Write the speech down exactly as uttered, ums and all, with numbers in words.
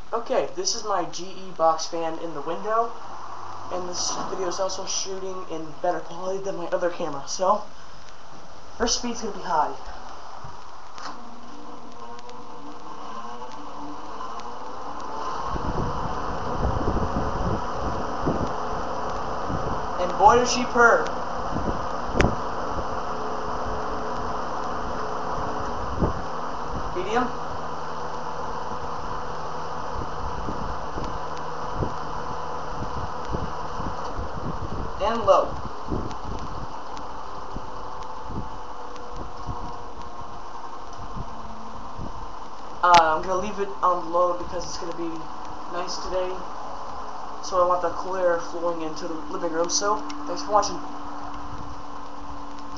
Okay, this is my G E box fan in the window, and this video is also shooting in better quality than my other camera, so first speed's gonna be high. And boy does she purr. Medium. And low. Uh, I'm gonna leave it on low because it's gonna be nice today. So I want the cool air flowing into the living room. So thanks for watching.